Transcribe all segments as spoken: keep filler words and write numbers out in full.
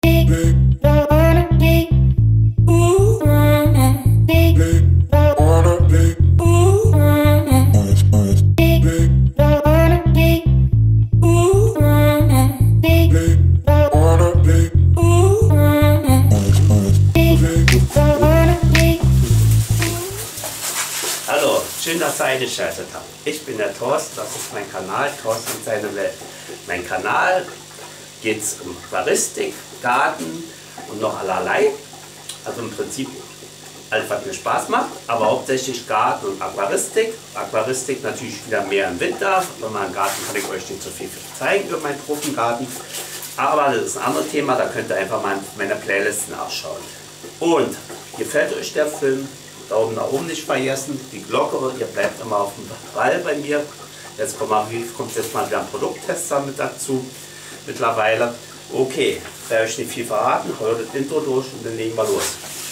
Hallo, schön, dass ihr eingeschaltet habt. Ich bin der Thorsten, das ist mein Kanal, Thorsten und seine Welt. Mein Kanal geht es um Aquaristik, Garten und noch allerlei. Also im Prinzip alles, was mir Spaß macht, aber hauptsächlich Garten und Aquaristik. Aquaristik natürlich wieder mehr im Winter. Bei meinem Garten kann ich euch nicht so viel zeigen über meinen Tropengarten. Aber das ist ein anderes Thema, da könnt ihr einfach mal in meine Playlisten nachschauen. Und gefällt euch der Film? Daumen nach oben nicht vergessen, die Glocke, ihr bleibt immer auf dem Ball bei mir. Jetzt kommt, mal, kommt jetzt mal wieder ein Produkttester mit dazu, mittlerweile. Okay, ich werde euch nicht viel verraten, hört das Intro durch und dann legen wir los.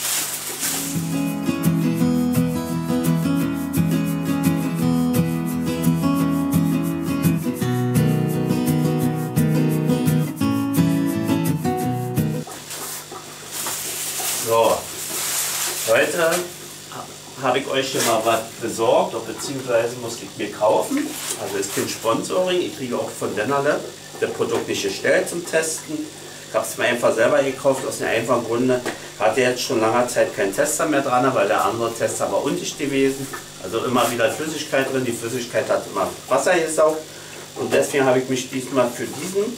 So, heute habe ich euch hier mal was besorgt, beziehungsweise musste ich mir kaufen. Also ist kein Sponsoring, ich kriege auch von Dennerle das Produkt nicht gestellt zum Testen. Ich habe es mir einfach selber gekauft, aus einem einfachen Grunde. Hatte jetzt schon langer Zeit keinen Tester mehr dran, weil der andere Tester war undicht gewesen. Also immer wieder Flüssigkeit drin, die Flüssigkeit hat immer Wasser gesaugt. Und deswegen habe ich mich diesmal für diesen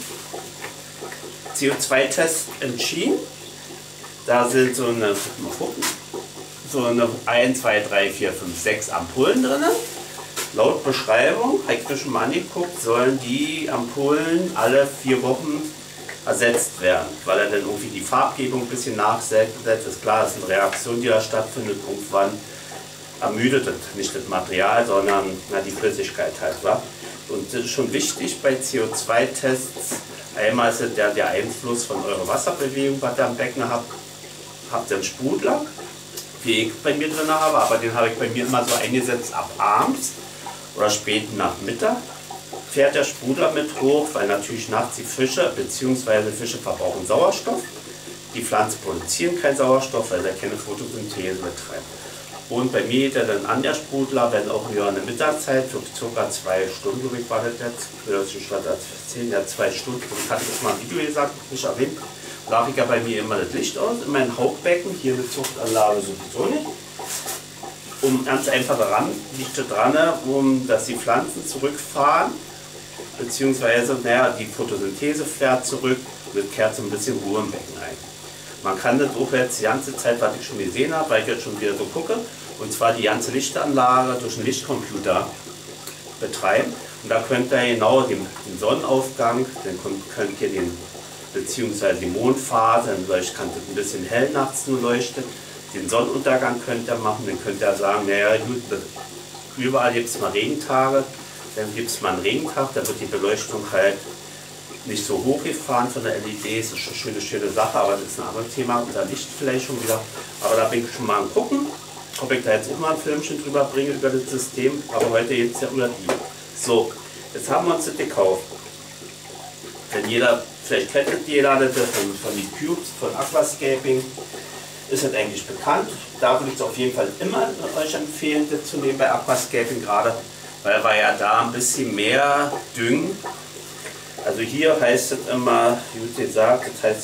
C O zwei Test entschieden. Da sind so eine, mal gucken, so eine eins, zwei, drei, vier, fünf, sechs Ampullen drin. Laut Beschreibung, habe ich mir schon mal angeguckt, sollen die Ampullen alle vier Wochen ersetzt werden, weil er dann irgendwie die Farbgebung ein bisschen nachsetzt. Ist klar, das ist eine Reaktion, die da stattfindet. Irgendwann ermüdet das nicht das Material, sondern na, die Flüssigkeit halt. Wa? Und das ist schon wichtig bei C O zwei Tests. Einmal ist der, der Einfluss von eurer Wasserbewegung, was ihr am Becken habt. Habt ihr einen Sprudler, wie ich bei mir drin habe, aber den habe ich bei mir immer so eingesetzt ab abends oder späten Nachmittag. Fährt der Sprudler mit hoch, weil natürlich nachts die Fische bzw. Fische verbrauchen Sauerstoff. Die Pflanzen produzieren keinen Sauerstoff, weil sie keine Photosynthese betreiben. Und bei mir geht er dann an der Sprudler, wenn auch nur eine Mittagszeit für ca. zwei Stunden, glaube ich, war das jetzt, das ist schon zehn, ja, zwei Stunden, ich hatte das mal im Video gesagt, nicht erwähnt. Lag ich ja bei mir immer das Licht aus, in meinem Hauptbecken, hier eine Zuchtanlage sowieso nicht. Um ganz einfach daran, liegt es dran, um dass die Pflanzen zurückfahren, beziehungsweise naja, die Photosynthese fährt zurück und es kehrt so ein bisschen Ruhe im Becken ein. Man kann das auch jetzt die ganze Zeit, was ich schon gesehen habe, weil ich jetzt schon wieder so gucke, und zwar die ganze Lichtanlage durch einen Lichtcomputer betreiben. Und da könnt ihr genau den, den Sonnenaufgang, dann könnt ihr den beziehungsweise die Mondphase, dann kann es ein bisschen hell nachts nur leuchten. Den Sonnenuntergang könnt ihr machen, dann könnt ihr sagen, naja gut, überall gibt es mal Regentage, dann gibt es mal einen Regentag, da wird die Beleuchtung halt nicht so hochgefahren von der L E D, das ist eine schöne, schöne Sache, aber das ist ein anderes Thema, unter Licht vielleicht schon wieder. Aber da bin ich schon mal am gucken, ob ich da jetzt auch mal ein Filmchen drüber bringe über das System, aber heute geht es ja über die. So, jetzt haben wir uns das gekauft. Denn jeder, vielleicht kennt jeder das von, von den Cubes, von Aquascaping, ist das eigentlich bekannt. Da würde ich es auf jeden Fall immer euch empfehlen, das zu nehmen bei Aquascaping gerade, weil wir ja da ein bisschen mehr düngen. Also hier heißt es immer, wie gesagt, das heißt,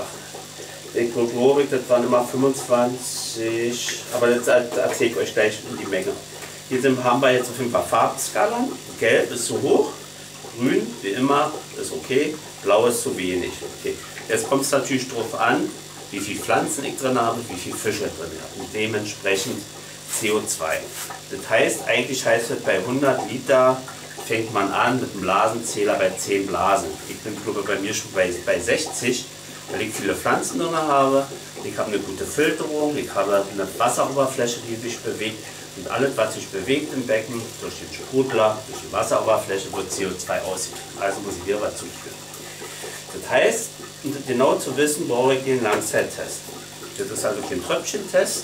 ich glaube, das waren immer fünfundzwanzig, aber das erzähle ich euch gleich in die Menge. Hier sind, haben wir jetzt auf jeden Fall Farbskalen. Gelb ist zu hoch, grün wie immer ist okay, blau ist zu wenig. Okay. Jetzt kommt es natürlich darauf an, wie viele Pflanzen ich drin habe, wie viele Fische drin habe und dementsprechend C O zwei. Das heißt, eigentlich heißt es, bei hundert Liter fängt man an mit einem Blasenzähler bei zehn Blasen. Ich bin glaube bei mir schon bei, bei sechzig, weil ich viele Pflanzen drin habe. Ich habe eine gute Filterung, ich habe eine Wasseroberfläche, die sich bewegt. Und alles, was sich bewegt im Becken, durch den Sprudler, durch die Wasseroberfläche, wird C O zwei ausgeführt. Also muss ich hier was zuführen. Das heißt, um genau zu wissen, brauche ich den Langzeittest. Das ist also kein Tröpfchentest,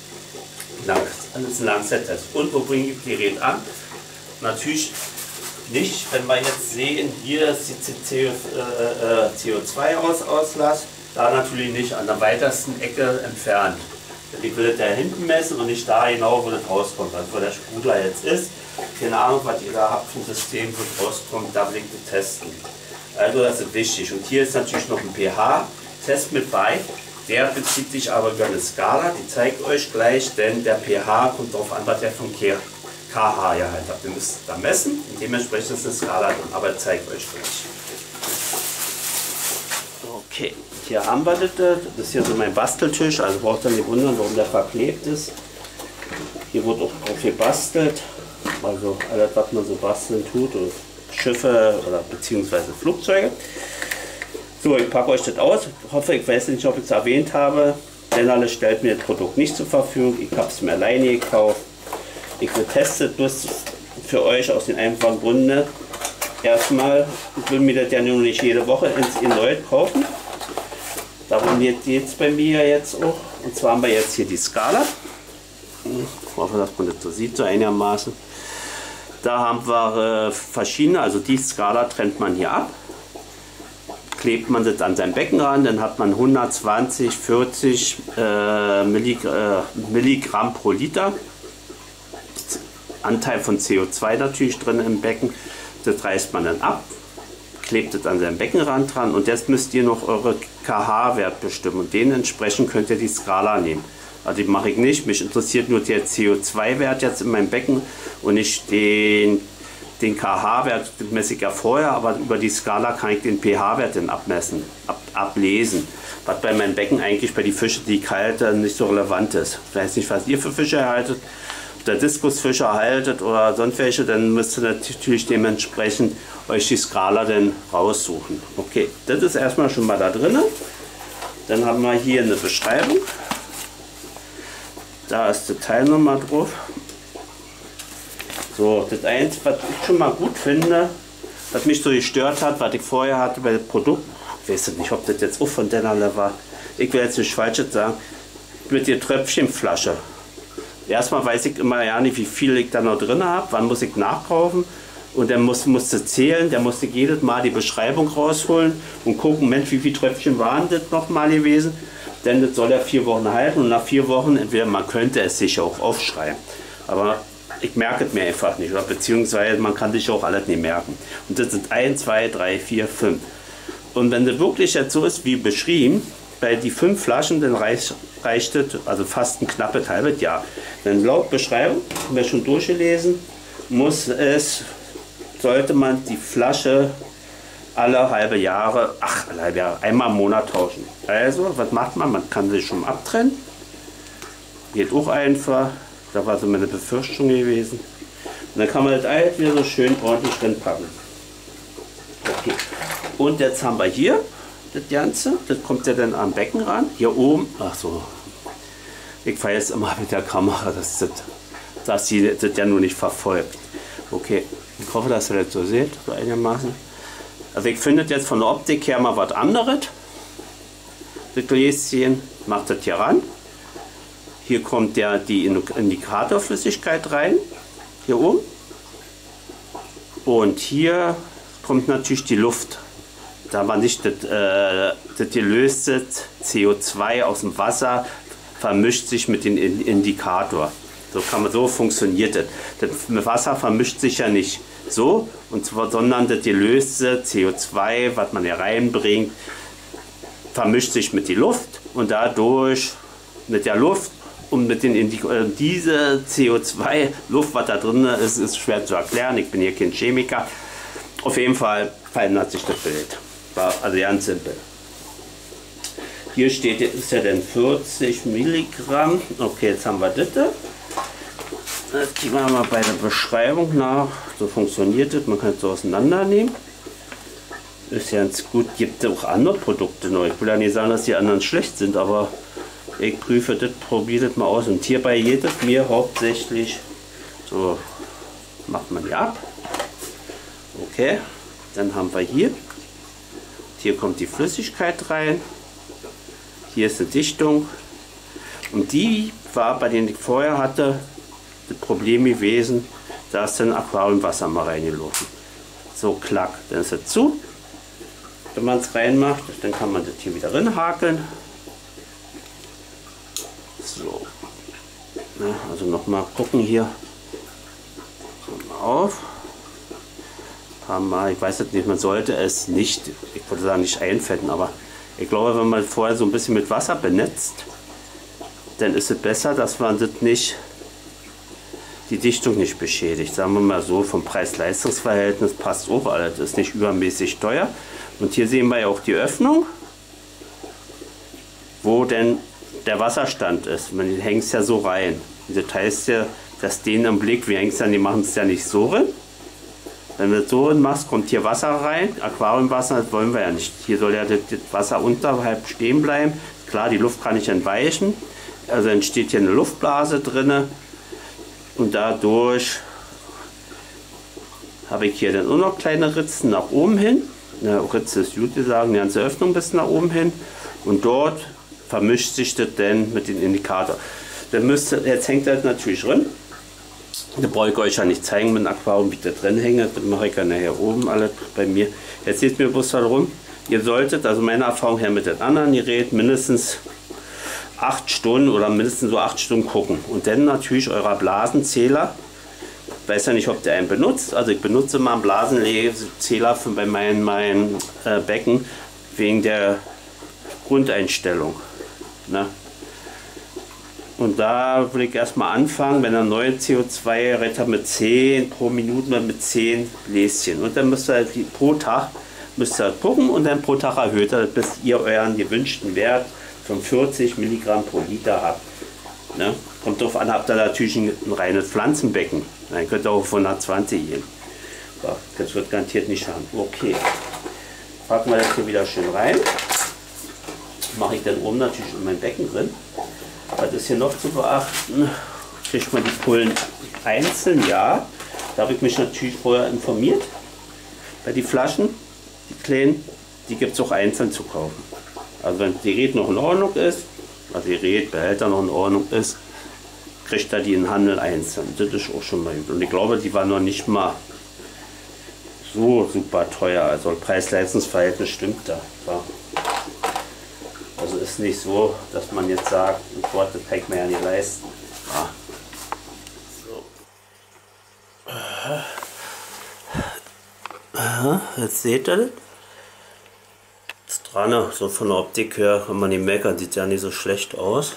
das ist ein Langzeittest. Und wo bringe ich das Gerät an? Natürlich nicht, wenn wir jetzt sehen, hier ist die C O zwei Aus Auslass, da natürlich nicht an der weitesten Ecke entfernt. Denn ich will das da hinten messen und nicht da genau, wo das rauskommt. Also wo der Sprudler jetzt ist. Keine Ahnung, was ihr da habt vom System, wo es rauskommt, da will ich das testen. Also das ist wichtig. Und hier ist natürlich noch ein pH-Test mit bei. Der bezieht sich aber über eine Skala, die zeigt euch gleich, denn der pH kommt darauf an, was der vom pH hier halt habt. Ihr müsst da messen und dementsprechend ist eine Skala drin, aber zeigt euch gleich. Okay, hier haben wir das. Das ist hier so mein Basteltisch, also braucht ihr nicht wundern, warum der verklebt ist. Hier wird auch drauf gebastelt, also alles, was man so basteln tut, oder Schiffe oder beziehungsweise Flugzeuge. So, ich packe euch das aus. Ich hoffe, ich weiß nicht, ob ich es erwähnt habe. Dennerle stellt mir das Produkt nicht zur Verfügung. Ich habe es mir alleine gekauft. Ich will testen bloß für euch aus den einfachen Gründen. Erstmal, ich will mir das ja nun nicht jede Woche ins erneut kaufen. Darum geht es bei mir jetzt auch. Und zwar haben wir jetzt hier die Skala. Ich hoffe, dass man das so sieht, so einigermaßen. Da haben wir äh, verschiedene, also die Skala trennt man hier ab. Klebt man das an sein Becken ran, dann hat man hundertzwanzig, vierzig äh, Millig äh, Milligramm pro Liter. Anteil von C O zwei natürlich drin im Becken. Das reißt man dann ab, klebt es an seinem Beckenrand dran und jetzt müsst ihr noch eure pH-Wert bestimmen und dementsprechend könnt ihr die Skala nehmen. Also die mache ich nicht, mich interessiert nur der C O zwei Wert jetzt in meinem Becken und nicht den, den pH-Wert, den messe ich ja vorher, aber über die Skala kann ich den pH-Wert dann abmessen, ab, ablesen. Was bei meinem Becken eigentlich bei den Fischen, die ich halte, nicht so relevant ist. Ich weiß nicht, was ihr für Fische haltet. Ob ihr Diskusfische haltet oder sonst welche, dann müsst ihr natürlich dementsprechend euch die Skala dann raussuchen. Okay, das ist erstmal schon mal da drin. Dann haben wir hier eine Beschreibung. Da ist die Teilnummer drauf. So, das eins, was ich schon mal gut finde, was mich so gestört hat, was ich vorher hatte bei dem Produkt, ich weiß nicht, ob das jetzt auch von Dennerle war, ich will jetzt nicht Falsches sagen, mit der Tröpfchenflasche. Erstmal weiß ich immer ja nicht, wie viel ich da noch drin habe, wann muss ich nachkaufen. Und dann muss, musste zählen, der musste jedes Mal die Beschreibung rausholen und gucken, Mensch, wie viele Tröpfchen waren das nochmal gewesen. Denn das soll ja vier Wochen halten und nach vier Wochen, entweder man könnte es sich auch aufschreiben. Aber ich merke es mir einfach nicht, oder beziehungsweise man kann sich auch alles nicht merken. Und das sind eins, zwei, drei, vier, fünf. Und wenn das wirklich jetzt so ist wie beschrieben, bei die fünf Flaschen, dann reicht, reicht es, also fast ein knappes halbes Jahr. Denn laut Beschreibung, haben wir schon durchgelesen, muss es, sollte man die Flasche alle halbe Jahre, ach, alle halbe Jahre, einmal im Monat tauschen. Also, was macht man? Man kann sich schon abtrennen. Geht auch einfach. Da war so meine Befürchtung gewesen. Und dann kann man das alles wieder so schön ordentlich drin packen. Okay. Und jetzt haben wir hier das Ganze. Das kommt ja dann am Becken ran. Hier oben. Ach so. Ich fahre jetzt immer mit der Kamera, dass, das, dass sie das ja nur nicht verfolgt. Okay. Ich hoffe, dass ihr das so seht, so einigermaßen. Also ich finde jetzt von der Optik her mal was anderes. Das Gläschen macht das hier ran. Hier kommt ja die Indikatorflüssigkeit rein, hier oben. Und hier kommt natürlich die Luft. Da man nicht das, äh, das gelöste C O zwei aus dem Wasser vermischt sich mit dem Indikator. So kann man, so funktioniert das. Das Wasser vermischt sich ja nicht so, und zwar, sondern das gelöste C O zwei, was man hier reinbringt, vermischt sich mit der Luft und dadurch mit der Luft und mit den Indik äh, diese C O zwei Luft, was da drin ist, ist schwer zu erklären. Ich bin hier kein Chemiker. Auf jeden Fall verändert sich das Bild. War also ganz simpel. Hier steht, ist ja dann vierzig Milligramm. Okay, jetzt haben wir das. Das gehen wir mal bei der Beschreibung nach. So funktioniert das. Man kann es so auseinandernehmen. Ist ja ganz gut. Gibt auch andere Produkte noch. Ich will ja nicht sagen, dass die anderen schlecht sind, aber ich prüfe das, probiere das mal aus. Und hierbei geht es mir hauptsächlich. So macht man die ab. Okay, dann haben wir hier. Hier kommt die Flüssigkeit rein. Hier ist eine Dichtung. Und die war bei denen ich vorher hatte, das Problem gewesen, da ist dann Aquariumwasser mal reingelaufen. So, klack, dann ist es zu. wenn man es reinmacht. Dann kann man das hier wieder reinhakeln. So. Ja, also nochmal gucken hier. Auf. Ein paar Mal, ich weiß jetzt nicht, man sollte es nicht, ich würde sagen nicht einfetten, aber ich glaube, wenn man vorher so ein bisschen mit Wasser benetzt, dann ist es besser, dass man das nicht, die Dichtung nicht beschädigt. Sagen wir mal so, vom Preis-Leistungs-Verhältnis passt auch alles, ist nicht übermäßig teuer. Und hier sehen wir ja auch die Öffnung, wo denn der Wasserstand ist. Man hängt es ja so rein. Das heißt ja, dass den im Blick, wir hängen es ja, die machen es ja nicht so rein. Wenn du das so rein machst, kommt hier Wasser rein, Aquariumwasser, das wollen wir ja nicht. Hier soll ja das, das Wasser unterhalb stehen bleiben. Klar, die Luft kann nicht entweichen. Also entsteht hier eine Luftblase drin und dadurch habe ich hier dann auch noch kleine Ritzen nach oben hin. Eine Ritze ist gut gesagt, eine ganze Öffnung bis nach oben hin und dort vermischt sich das dann mit dem Indikator. Dann müsst ihr, jetzt hängt das natürlich drin. Da brauche ich euch ja nicht zeigen mit dem Aquarium, wie ich da drin hänge. Das mache ich ja nachher oben alles bei mir. Jetzt seht mir bloß darum, ihr solltet, also meiner Erfahrung her mit den anderen Geräten, mindestens acht Stunden oder mindestens so acht Stunden gucken. Und dann natürlich eurer Blasenzähler. Ich weiß ja nicht, ob der einen benutzt. Also ich benutze mal einen Blasenzähler für bei meinen, meinen äh, Becken wegen der Grundeinstellung. Ne? Und da will ich erstmal anfangen, wenn er neue C O zwei Retter mit zehn pro Minute mit zehn Bläschen. Und dann müsst ihr halt pro Tag müsst ihr halt gucken und dann pro Tag erhöht er, bis ihr euren gewünschten Wert von vierzig Milligramm pro Liter habt. Ne? Kommt drauf an, habt ihr natürlich ein, ein reines Pflanzenbecken. Dann könnt ihr auch auf hundertzwanzig gehen. So, das wird garantiert nicht haben. Okay. Packen wir das hier wieder schön rein. Mache ich dann oben natürlich in mein Becken drin. Was ist hier noch zu beachten? Kriegt man die Pullen einzeln? Ja. Da habe ich mich natürlich vorher informiert. Bei den Flaschen, die kleinen, die gibt es auch einzeln zu kaufen. Also wenn das Gerät noch in Ordnung ist, also Gerät, Behälter noch in Ordnung ist, kriegt er die in Handel einzeln. Das ist auch schon mal gut. Und ich glaube, die waren noch nicht mal so super teuer. Also Preis-Leistungs-Verhältnis stimmt da. Ja. Also ist nicht so, dass man jetzt sagt, oh Gott, das kann ich mir ja nicht leisten. Ja. So. Aha, jetzt seht ihr das. Das dran, so von der Optik her kann man nicht meckern, sieht ja nicht so schlecht aus.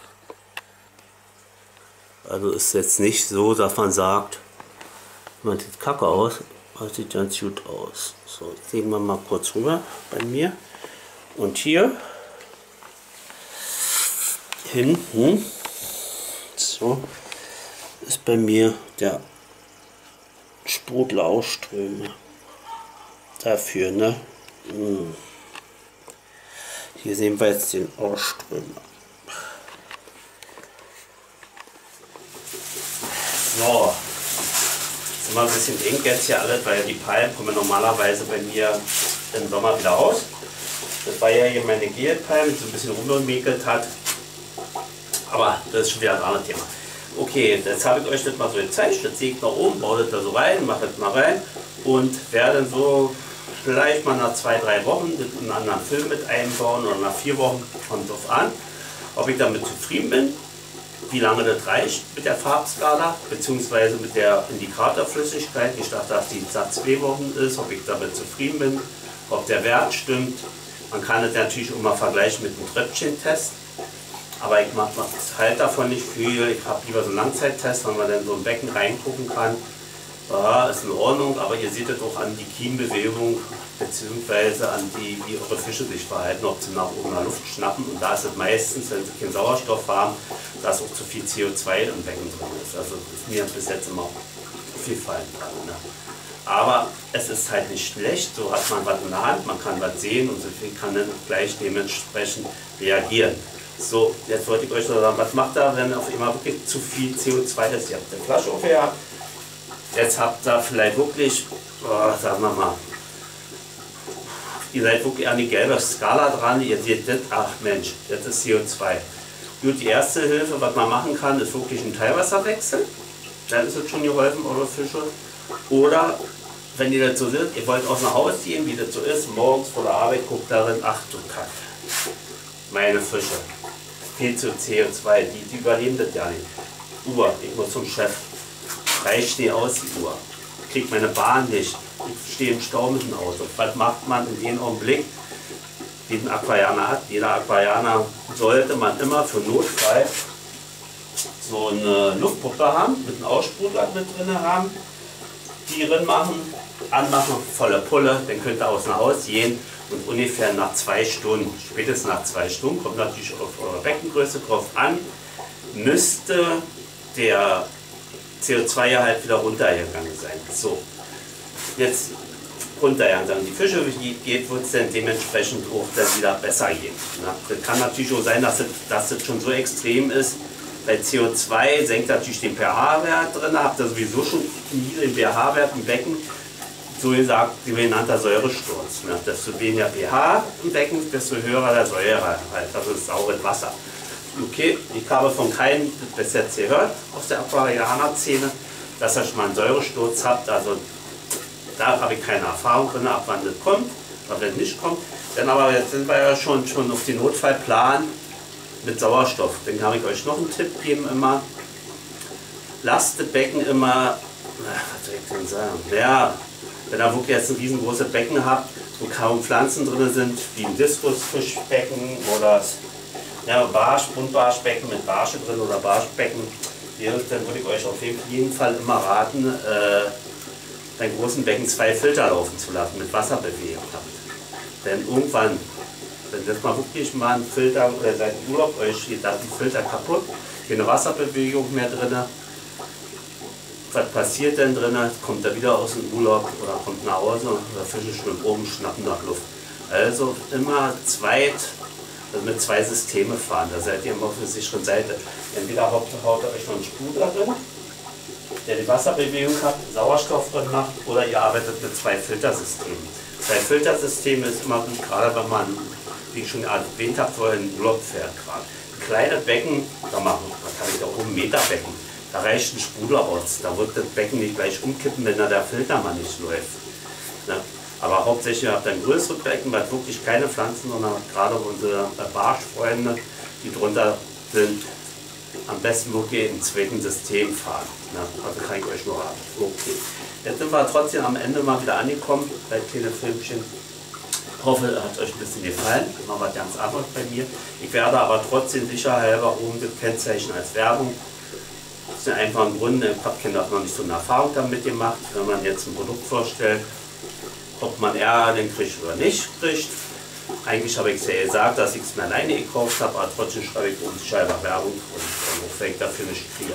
Also ist jetzt nicht so, dass man sagt, man sieht kacke aus, aber sieht ganz gut aus. So, jetzt sehen wir mal kurz rüber bei mir. Und hier hinten, so, ist bei mir der Sprudelausströmer. Dafür, ne? Hm. Hier sehen wir jetzt den Ausströmer. So, ist immer ein bisschen eng jetzt hier alles, weil die Palmen kommen normalerweise bei mir im Sommer wieder raus. Das war ja hier meine Gelpalme, die so ein bisschen rumgemäkelt hat. Aber das ist schon wieder ein anderes Thema. Okay, jetzt habe ich euch das mal so gezeigt. Das sehe ich nach oben, baue das da so rein, mache das mal rein und werde dann so vielleicht mal nach zwei, drei Wochen einen anderen Film mit einbauen oder nach vier Wochen, kommt drauf an, ob ich damit zufrieden bin, wie lange das reicht mit der Farbskala bzw. mit der Indikatorflüssigkeit. Ich dachte, dass die nach zwei Wochen ist, ob ich damit zufrieden bin, ob der Wert stimmt. Man kann es natürlich immer vergleichen mit einem Tröpfchentest, aber ich mache halt davon nicht viel. Ich habe lieber so einen Langzeittest, wenn man dann so ein Becken reingucken kann. Ja, ist in Ordnung, aber ihr seht es auch an die Kienbewegung bzw. an die, wie eure Fische sich verhalten, ob sie nach oben nach Luft schnappen. Und da ist es meistens, wenn sie keinen Sauerstoff haben, dass auch zu viel C O zwei im Becken drin ist. Also ist mir bis jetzt immer aufgefallen. Ne? Aber es ist halt nicht schlecht, so hat man was in der Hand, man kann was sehen und so viel kann dann gleich dementsprechend reagieren. So, jetzt wollte ich euch noch sagen, was macht da, wenn auf einmal wirklich zu viel C O zwei ist? Ihr habt eine Flasche aufgehabt. Jetzt habt ihr vielleicht wirklich, oh, sagen wir mal, ihr seid wirklich an die gelbe Skala dran, ihr seht das, ach Mensch, das ist C O zwei. Gut, die erste Hilfe, was man machen kann, ist wirklich ein Teilwasserwechsel. Dann ist es schon geholfen, eure Fische. Oder wenn ihr das so seht, ihr wollt aus dem Haus gehen, wie das so ist, morgens vor der Arbeit, guckt darin, ach du Kack, meine Fische, viel zu C O zwei, die, die überleben das ja nicht. Uhr, ich muss zum Chef, reicht nicht aus die Uhr, kriegt meine Bahn nicht, ich stehe im Stau mit dem Auto. Was macht man in dem Augenblick, wie ein Aquarianer hat? Jeder Aquarianer sollte man immer für Notfall so eine Luftpumpe haben, mit einem Aussprudler mit drin haben, die drin machen, anmachen, volle Pulle, dann könnt ihr aus dem Haus gehen und ungefähr nach zwei Stunden, spätestens nach zwei Stunden, kommt natürlich auf eure Beckengröße drauf an, müsste der C O zwei Gehalt wieder runtergegangen sein. So, jetzt runtergegangen sein. Die Fische geht, wird es dann dementsprechend auch dann wieder besser gehen. Na, das kann natürlich auch sein, dass es, dass es schon so extrem ist. Bei C O zwei senkt natürlich den pH-Wert drin, habt ihr sowieso schon einen niedrigen pH-Wert im Becken, so gesagt, genannter Säuresturz. Ne? Desto weniger pH im Becken, desto höher der Säuregehalt, also das saure Wasser. Okay, ich habe von keinem bis jetzt gehört aus der Aquarianer-Szene, dass ihr schon mal einen Säuresturz habt, also da habe ich keine Erfahrung drin, ab wann das kommt, oder wenn es nicht kommt. Dann aber jetzt sind wir ja schon, schon auf den Notfallplan mit Sauerstoff. Dann kann ich euch noch einen Tipp geben immer. Lasst das Becken immer, was soll ich denn sagen? Ja, wenn ihr wirklich jetzt ein riesengroßes Becken habt, wo kaum Pflanzen drin sind, wie ein Diskusfischbecken oder ja, Barsch, Buntbarschbecken mit Barsche drin oder Barschbecken, dann würde ich euch auf jeden Fall immer raten, äh, bei großen Becken zwei Filter laufen zu lassen, mit Wasserbewegung. Denn irgendwann, wenn das mal wirklich mal ein Filter oder seit dem Urlaub euch geht da die Filter kaputt, keine Wasserbewegung mehr drin. Was passiert denn drin? Kommt er wieder aus dem Urlaub oder kommt nach Hause oder Fische schwimmen oben, schnappen nach Luft. Also immer zweit, also mit zwei Systeme fahren, da seid ihr immer auf der sicheren Seite. Entweder haut ihr euch noch einen Sprudler drin, der die Wasserbewegung hat, Sauerstoff drin macht, oder ihr arbeitet mit zwei Filtersystemen. Zwei Filtersysteme ist immer gut, gerade wenn man, wie ich schon erwähnt habe, vorhin in den Urlaub fährt. Ein kleines Becken, da machen man kann ich auch ein Meterbecken, da reicht ein Sprudler aus, da wird das Becken nicht gleich umkippen, wenn da der Filter mal nicht läuft. Ne? Aber hauptsächlich habt ihr ein größeres Becken, weil wirklich keine Pflanzen, sondern gerade unsere Barschfreunde, die drunter sind, am besten wirklich im zweiten System fahren. Ne? Also kann ich euch nur raten. Okay. Jetzt sind wir trotzdem am Ende mal wieder angekommen bei kleinen Filmchen. Ich hoffe, es hat euch ein bisschen gefallen. Mal was ganz anderes bei mir. Ich werde aber trotzdem sicherhalber oben das Kennzeichen als Werbung. Das ist einfach ein Grund, ich habe noch nicht so eine Erfahrung damit gemacht. Wenn man jetzt ein Produkt vorstellt, ob man eher den kriegt oder nicht kriegt. Eigentlich habe ich es ja gesagt, dass ich es mir alleine gekauft habe, aber trotzdem schreibe ich uns scheinbar Werbung und auch wenn ich dafür nicht kriege.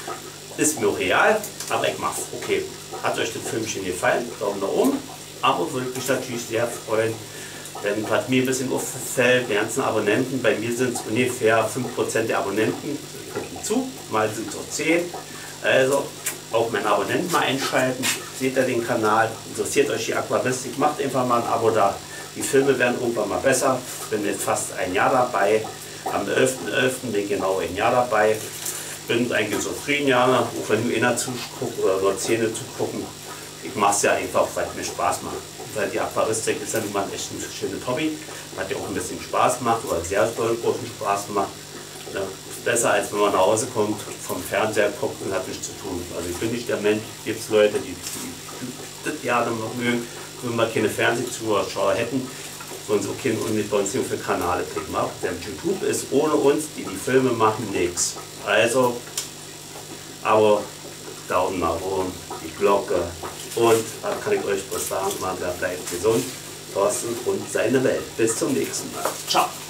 Ist mir auch real, aber ich mache es. Okay, hat euch das Filmchen gefallen? Daumen nach oben. Aber würde mich natürlich sehr freuen, denn was mir ein bisschen auffällt, die ganzen Abonnenten, bei mir sind es ungefähr fünf Prozent der Abonnenten, gucken zu, mal sind es auch zehn. Also auch meine Abonnenten mal einschalten, seht ihr den Kanal, interessiert euch die Aquaristik, macht einfach mal ein Abo da. Die Filme werden irgendwann mal besser, ich bin jetzt fast ein Jahr dabei, am elften elften bin ich genau ein Jahr dabei. Bin eigentlich zufrieden, ja, auch wenn nur einer zuguckt oder nur Zähne zugucken. Ich mache es ja einfach, weil es mir Spaß macht. Weil die Aquaristik ist ja nun mal echt ein schönes Hobby, hat ja auch ein bisschen Spaß macht oder sehr großen Spaß macht. Ja, ist besser, als wenn man nach Hause kommt, vom Fernseher guckt und hat nichts zu tun. Also ich bin nicht der Mensch, gibt es Leute, die, die das gerne mögen, wenn wir keine Fernsehzuschauer hätten, sollen sie auch keinen bei uns hier für Kanäle klicken. Denn YouTube ist ohne uns, die die Filme machen, nichts. Also, aber Daumen nach oben, die Glocke und dann kann ich euch was sagen, man bleibt gesund. Thorsten und seine Welt. Bis zum nächsten Mal. Ciao.